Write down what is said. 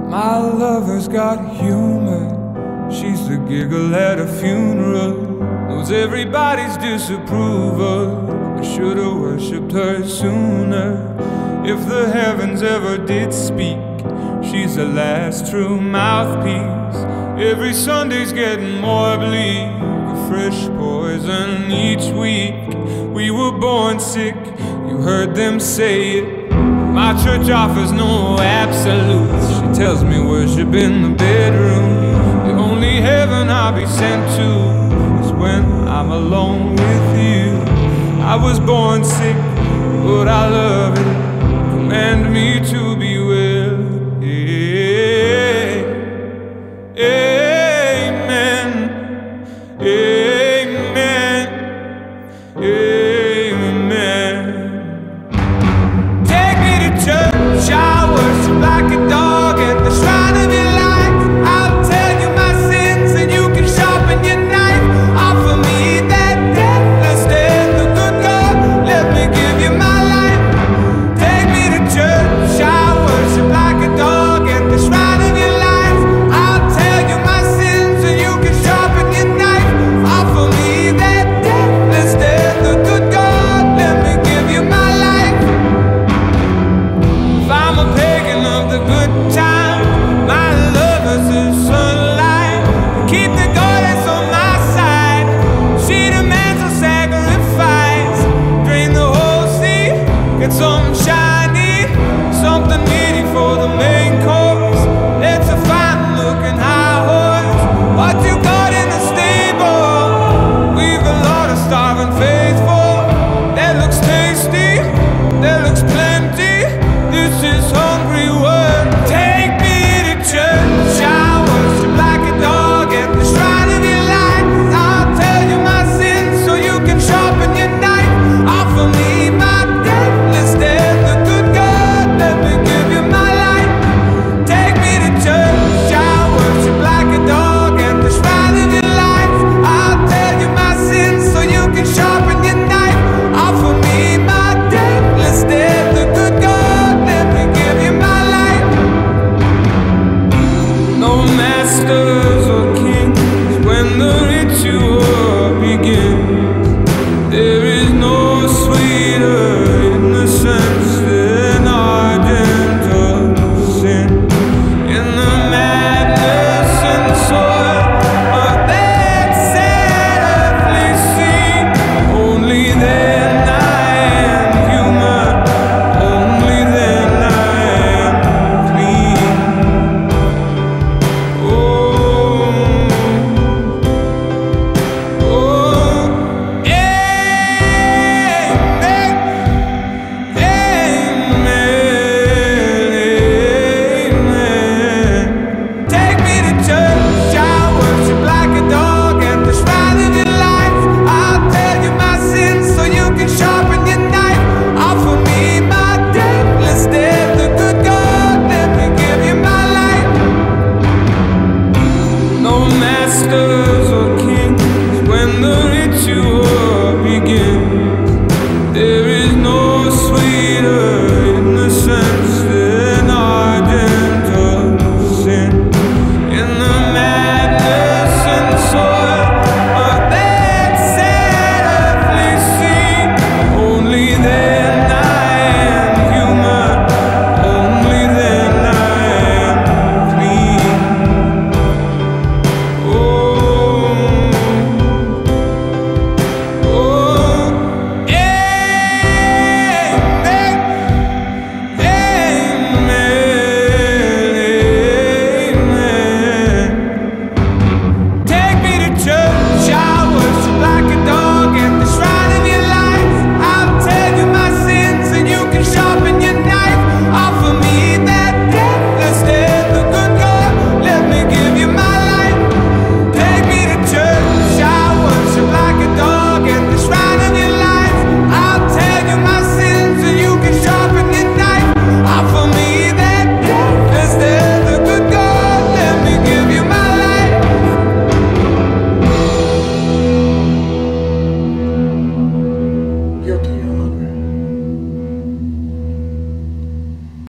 My lover's got humor. She's the giggle at a funeral. Knows everybody's disapproval. I should've worshipped her sooner. If the heavens ever did speak, she's the last true mouthpiece. Every Sunday's getting more bleak, a fresh poison each week. We were born sick, you heard them say it. My church offers no absolutes. She tells me worship in the bedroom. The only heaven I'll be sent to is when I'm alone with you. I was born sick, but I love it. Command me to be well. Amen. Amen. Amen. Take me to church, I worship like a dog at the shrine of your light. I'll tell you my sins and you can sharpen your knife. Offer me that deathless death, the good God, let me give you my life. Take me to church, I worship like a dog at the shrine of your life. I'll tell you my sins and you can sharpen your knife. Offer me that deathless death, the good God, let me give you my life. If I'm a pagan of the good time,